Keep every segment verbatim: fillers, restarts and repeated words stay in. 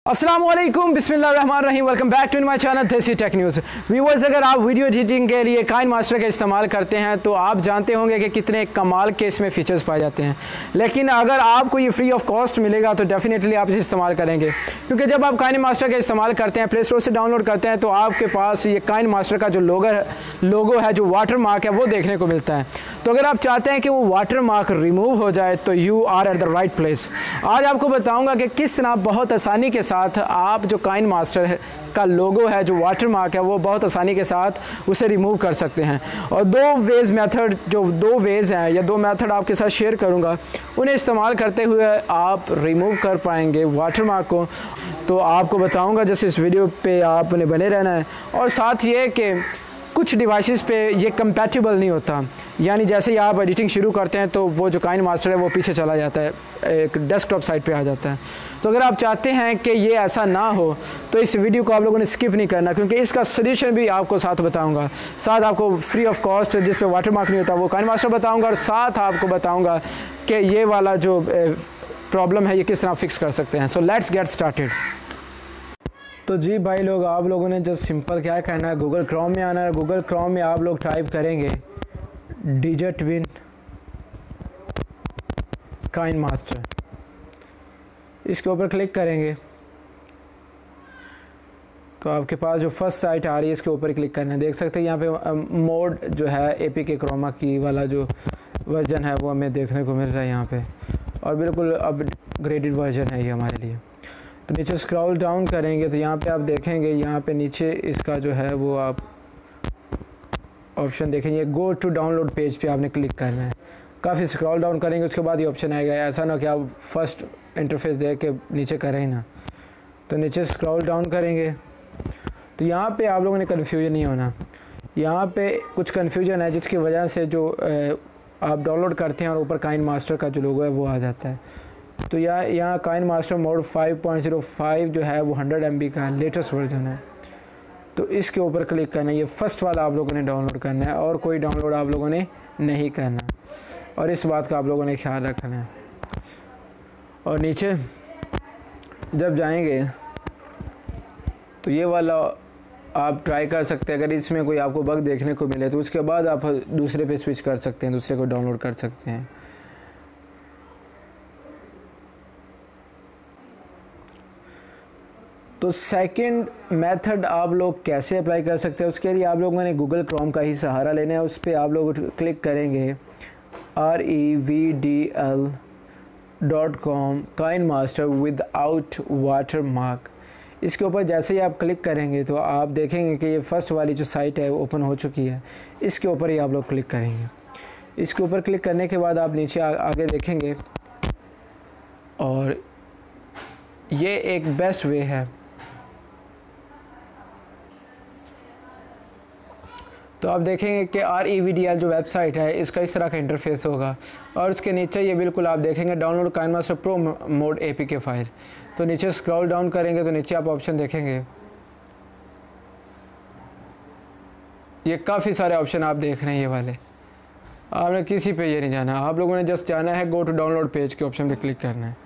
अस्सलामुअलैकुम बिस्मिल्लाहिर्रहमानिर्रहीम। Welcome back to my channel Desi tech news. Viewers, अगर आप वीडियो एडिटिंग के लिए काइनमास्टर का इस्तेमाल करते हैं तो आप जानते होंगे कि कितने कमाल के इसमें फ़ीचर्स पाए जाते हैं। लेकिन अगर आपको ये फ्री ऑफ कॉस्ट मिलेगा तो डेफिनेटली आप इसे इस्तेमाल करेंगे, क्योंकि जब आप काइनमास्टर का इस्तेमाल करते हैं, प्ले स्टोर से डाउनलोड करते हैं, तो आपके पास ये काइनमास्टर का जो लोगो लोगो है, जो वाटर मार्क है, वो देखने को मिलता है। तो अगर आप चाहते हैं कि वो वाटर मार्क रिमूव हो जाए तो you are at the right place. आज आपको बताऊँगा कि किस तरह बहुत आसानी के साथ आप जो काइनमास्टर का लोगो है, जो वाटर मार्क है, वो बहुत आसानी के साथ उसे रिमूव कर सकते हैं। और दो वेज मेथड जो दो वेज हैं या दो मेथड आपके साथ शेयर करूंगा, उन्हें इस्तेमाल करते हुए आप रिमूव कर पाएंगे वाटर मार्क को। तो आपको बताऊंगा, जैसे इस वीडियो पे आपने बने रहना है। और साथ ये कि कुछ डिवाइसेस पे ये कंपैटिबल नहीं होता, यानी जैसे ही आप एडिटिंग शुरू करते हैं तो वो जो काइनमास्टर है वो पीछे चला जाता है, एक डेस्कटॉप साइट पे आ जाता है। तो अगर आप चाहते हैं कि ये ऐसा ना हो तो इस वीडियो को आप लोगों ने स्किप नहीं करना, क्योंकि इसका सोल्यूशन भी आपको साथ बताऊंगा। साथ आपको फ्री ऑफ कॉस्ट जिस पे वाटर मार्क नहीं होता वो काइनमास्टर बताऊँगा, और साथ आपको बताऊँगा कि ये वाला जो प्रॉब्लम है ये किस तरह फिक्स कर सकते हैं। So let's get started. तो जी भाई लोग, आप लोगों ने जस्ट सिंपल क्या करना है, गूगल क्रोम में आना है। गूगल क्रोम में आप लोग टाइप करेंगे डिजिटविन काइनमास्टर, इसके ऊपर क्लिक करेंगे तो आपके पास जो फर्स्ट साइट आ रही है इसके ऊपर क्लिक करना है। देख सकते हैं यहाँ पे मोड जो है एपीके क्रोमा की वाला जो वर्जन है वो हमें देखने को मिल रहा है यहाँ पे, और बिल्कुल अपग्रेडेड वर्जन है ये हमारे लिए। तो नीचे स्क्रॉल डाउन करेंगे तो यहाँ पे आप देखेंगे, यहाँ पे नीचे इसका जो है वो आप ऑप्शन देखेंगे, गो टू डाउनलोड पेज पे आपने क्लिक करना है। काफ़ी स्क्रॉल डाउन करेंगे उसके बाद ये ऑप्शन आएगा। ऐसा ना कि आप फर्स्ट इंटरफेस देख के नीचे करें ना। तो नीचे स्क्रॉल डाउन करेंगे तो यहाँ पे आप लोगों ने कन्फ्यूजन नहीं होना। यहाँ पे कुछ कन्फ्यूजन है जिसकी वजह से जो आप डाउनलोड करते हैं और ऊपर काइनमास्टर का जो लोगो है वो आ जाता है। तो यहाँ यहाँ KineMaster mod five point zero five जो है वो हंड्रेड एम बी का लेटेस्ट वर्जन है। तो इसके ऊपर क्लिक करना है। ये फर्स्ट वाला आप लोगों ने डाउनलोड करना है और कोई डाउनलोड आप लोगों ने नहीं करना, और इस बात का आप लोगों ने ख्याल रखना है। और नीचे जब जाएंगे तो ये वाला आप ट्राई कर सकते हैं। अगर इसमें कोई आपको बग देखने को मिले तो उसके बाद आप दूसरे पे स्विच कर सकते हैं, दूसरे को डाउनलोड कर सकते हैं। तो सेकंड मेथड आप लोग कैसे अप्लाई कर सकते हैं, उसके लिए आप लोगों ने गूगल क्रोम का ही सहारा लेना है। उस पर आप लोग क्लिक करेंगे R E V D L dot com KineMaster without watermark. इसके ऊपर जैसे ही आप क्लिक करेंगे तो आप देखेंगे कि ये फर्स्ट वाली जो साइट है वो ओपन हो चुकी है। इसके ऊपर ही आप लोग क्लिक करेंगे। इसके ऊपर क्लिक करने के बाद आप नीचे आ, आगे देखेंगे, और ये एक बेस्ट वे है। तो आप देखेंगे कि R E V D L जो वेबसाइट है इसका इस तरह का इंटरफेस होगा, और उसके नीचे ये बिल्कुल आप देखेंगे download KineMaster pro mod APK file. तो नीचे स्क्रॉल डाउन करेंगे तो नीचे आप ऑप्शन देखेंगे, ये काफ़ी सारे ऑप्शन आप देख रहे हैं। ये वाले आपने किसी पे ये नहीं जाना, आप लोगों ने जस्ट जाना है गो टू डाउनलोड पेज के ऑप्शन पे क्लिक करना है।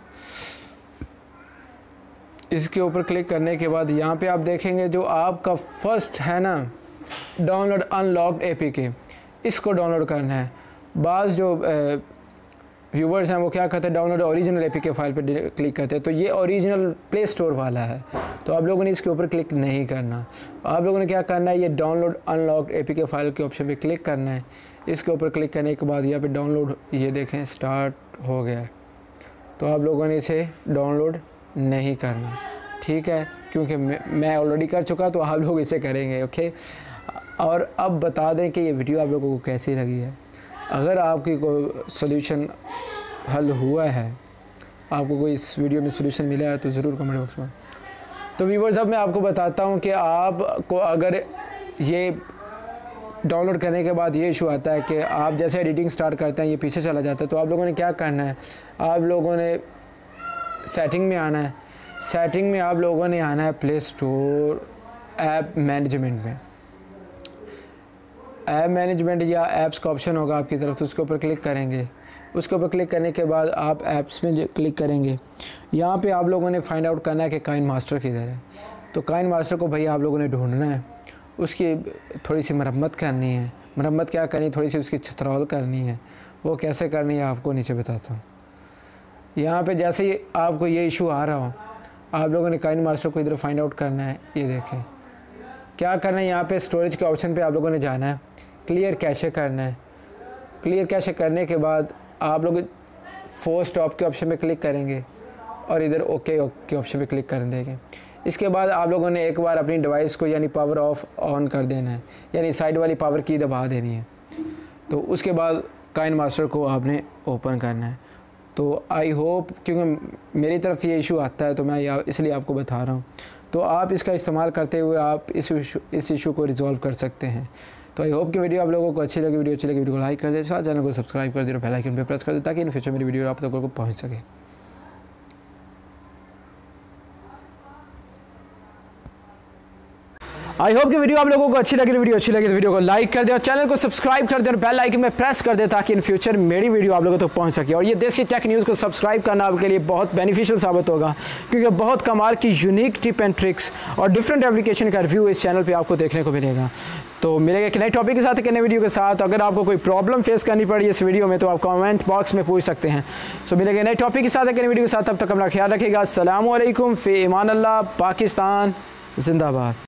इसके ऊपर क्लिक करने के बाद यहाँ पे आप देखेंगे जो आपका फर्स्ट है ना डाउनलोड अनलॉक्ड एपीके, इसको डाउनलोड करना है। बाज़ जो व्यूवर्स हैं वो क्या करते हैं, डाउनलोड ओरिजिनल एपीके फाइल पे क्लिक करते हैं। तो ये ओरिजिनल प्ले स्टोर वाला है, तो आप लोगों ने इसके ऊपर क्लिक नहीं करना। आप लोगों ने क्या करना है, ये डाउनलोड अनलॉक्ड एपीके फाइल के ऑप्शन पे क्लिक करना है। इसके ऊपर क्लिक करने के बाद यहाँ पे डाउनलोड ये देखें स्टार्ट हो गया है। तो आप लोगों ने इसे डाउनलोड नहीं करना, ठीक है, क्योंकि मैं ऑलरेडी कर चुका, तो आप लोग इसे करेंगे। ओके, और अब बता दें कि ये वीडियो आप लोगों को कैसी लगी है। अगर आपकी कोई सोल्यूशन हल हुआ है, आपको कोई इस वीडियो में सोल्यूशन मिला है तो ज़रूर कमेंट बॉक्स में। तो व्यूअर्स, अब मैं आपको बताता हूँ कि आपको अगर ये डाउनलोड करने के बाद ये इशू आता है कि आप जैसे एडिटिंग स्टार्ट करते हैं ये पीछे चला जाता है, तो आप लोगों ने क्या करना है, आप लोगों ने सेटिंग में आना है। सेटिंग में आप लोगों ने आना है प्ले स्टोर ऐप मैनेजमेंट में। ऐप मैनेजमेंट या ऐप्स का ऑप्शन होगा आपकी तरफ, तो उसके ऊपर क्लिक करेंगे। उसके ऊपर क्लिक करने के बाद आप ऐप्स में क्लिक करेंगे। यहाँ पे आप लोगों ने फाइंड आउट करना है कि काइन मास्टर किधर है। तो काइन मास्टर को भाई आप लोगों ने ढूंढना है, उसकी थोड़ी सी मरम्मत करनी है। मरम्मत क्या करनी, थोड़ी सी उसकी छतरौल करनी है। वो कैसे करनी है आपको नीचे बताता हूँ। यहाँ पे जैसे ही आपको ये इशू आ रहा हो, आप लोगों ने काइन मास्टर को इधर फाइंड आउट करना है। ये देखें क्या करना है, यहाँ पे स्टोरेज के ऑप्शन पे आप लोगों ने जाना है, क्लियर कैशे करना है। क्लियर कैशे करने के बाद आप लोग फोर स्टॉप के ऑप्शन पे क्लिक करेंगे और इधर ओके के ऑप्शन पे क्लिक कर देंगे। इसके बाद आप लोगों ने एक बार अपनी डिवाइस को यानी पावर ऑफ ऑन कर देना है, यानी साइड वाली पावर की दबा देनी है। तो उसके बाद काइन मास्टर को आपने ओपन करना है। तो आई होप, क्योंकि मेरी तरफ ये इशू आता है तो मैं या इसलिए आपको बता रहा हूँ। तो आप इसका इस्तेमाल करते हुए आप इस इशू इस इशू को रिजॉल्व कर सकते हैं। तो आई होप कि वीडियो आप लोगों को अच्छी लगी। वीडियो अच्छी लगी वीडियो को लाइक कर दे, साथ चैनल को सब्सक्राइब कर दे और बेल आइकन पे प्रेस कर दे ताकि इन फ्यूचर मेरी वीडियो आप तक को पहुँच सके। आई होप कि वीडियो आप लोगों को अच्छी लगी। वीडियो अच्छी लगी तो वीडियो को लाइक कर दे और चैनल को सब्सक्राइब कर दे और बेल आइकन में प्रेस कर दे ताकि इन फ्यूचर मेरी वीडियो आप लोगों तक पहुंच सके। और ये देसी टेक न्यूज़ को सब्सक्राइब करना आपके लिए बहुत बेनिफिशियल साबित होगा, क्योंकि बहुत कमाल की यूनिक टिप एंड ट्रिक्स और डिफरेंट एप्लीकेशन का रिव्यू इस चैनल पर आपको देखने को मिलेगा। तो मिलेगा एक नए टॉपिक के साथ, एक नए वीडियो के साथ। अगर आपको कोई प्रॉब्लम फेस करनी पड़ी इस वीडियो में तो आप कमेंट बॉक्स में पूछ सकते हैं। सो मिलेगा नए टॉपिक के साथ, एक नए वीडियो के साथ। तब तक अपना ख्याल रखिएगा। अस्सलामु अलैकुम, फ़ी इमान अल्लाह। पाकिस्तान जिंदाबाद।